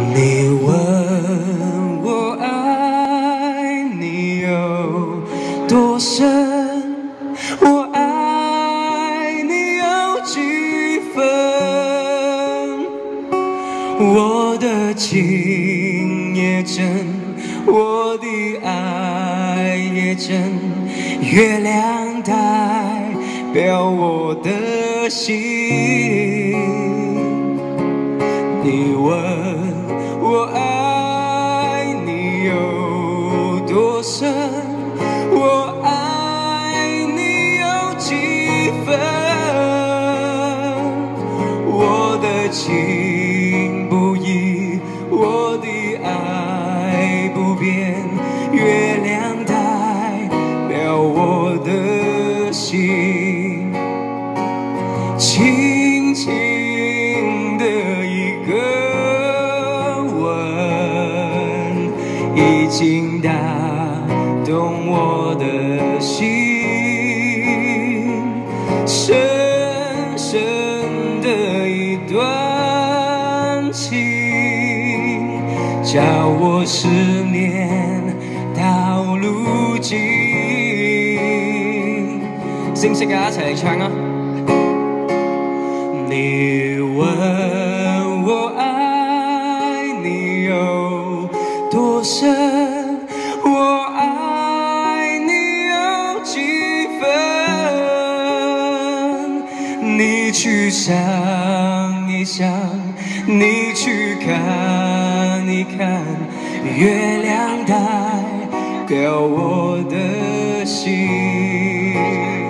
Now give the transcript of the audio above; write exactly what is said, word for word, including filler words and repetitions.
你问我爱你有多深，我爱你有几分？我的情也真，我的爱也真，月亮代表我的心。你问我爱你有多深，我爱你有几分？我的情不移，我的爱不变，月亮代表我的心，轻轻的一个吻，已经打动我的心，深深的一段情，叫我思念到如今。識唔識啊？一齊嚟唱啊！你問我愛你有多深，我愛你有幾分？你去想一想，你去看一看，月亮代表我的心。